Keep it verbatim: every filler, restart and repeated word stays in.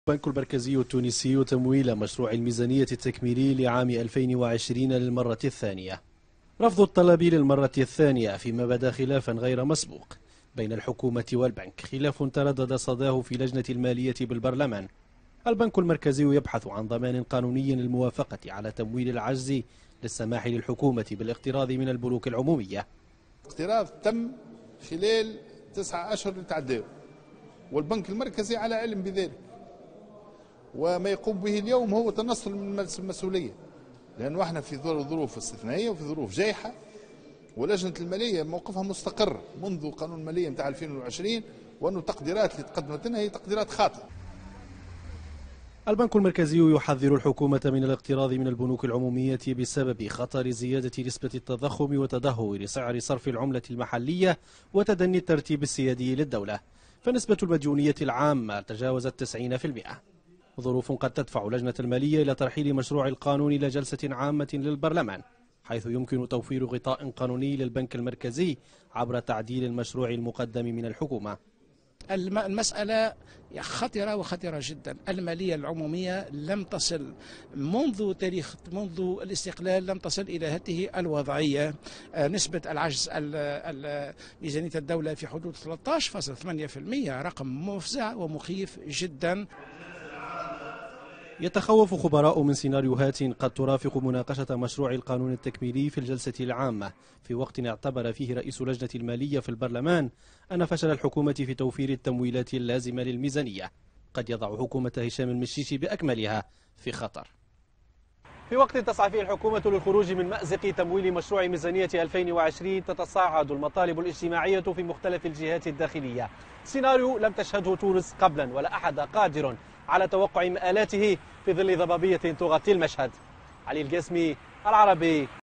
البنك المركزي التونسي تمويل مشروع الميزانية التكميلي لعام ألفين وعشرين للمرة الثانية. رفض الطلب للمرة الثانية فيما بدا خلافا غير مسبوق بين الحكومة والبنك، خلاف تردد صداه في لجنة المالية بالبرلمان. البنك المركزي يبحث عن ضمان قانوني للموافقة على تمويل العجز للسماح للحكومة بالاقتراض من البنوك العمومية. الاقتراض تم خلال تسعة أشهر تعداو، والبنك المركزي على علم بذلك، وما يقوم به اليوم هو تنصل من المسؤولية، لأنه احنا في ظروف استثنائية وفي ظروف جائحة، ولجنة المالية موقفها مستقر منذ قانون المالية نتاع ألفين وعشرين، وأنه التقديرات اللي تقدمت لنا هي تقديرات خاطئة. البنك المركزي يحذر الحكومة من الاقتراض من البنوك العمومية بسبب خطر زيادة نسبة التضخم وتدهور سعر صرف العملة المحلية وتدني الترتيب السيادي للدولة، فنسبة المديونية العامة تجاوزت تسعين بالمئة، ظروف قد تدفع لجنة المالية إلى ترحيل مشروع القانون إلى جلسة عامة للبرلمان، حيث يمكن توفير غطاء قانوني للبنك المركزي عبر تعديل المشروع المقدم من الحكومة. المسألة خطرة وخطرة جدا. المالية العمومية لم تصل منذ تاريخ منذ الاستقلال لم تصل إلى هذه الوضعية. نسبة العجز ميزانية الدولة في حدود ثلاثة عشر فاصلة ثمانية بالمئة، رقم مفزع ومخيف جدا. يتخوف خبراء من سيناريوهات قد ترافق مناقشة مشروع القانون التكميلي في الجلسة العامة، في وقت اعتبر فيه رئيس لجنة المالية في البرلمان أن فشل الحكومة في توفير التمويلات اللازمة للميزانية قد يضع حكومة هشام المشيشي بأكملها في خطر. في وقت تسعى فيه الحكومة للخروج من مأزق تمويل مشروع ميزانية ألفين وعشرين، تتصاعد المطالب الاجتماعية في مختلف الجهات الداخلية، سيناريو لم تشهده تونس قبلا ولا أحد قادر على توقع مآلاته في ظل ضبابية تغطي المشهد. علي القاسمي، العربي.